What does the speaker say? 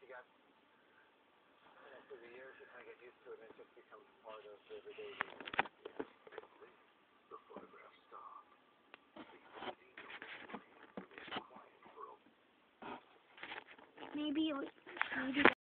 you got, through the years, you kind of get used to it, and it just becomes part of everyday life. The photograph stopped. Maybe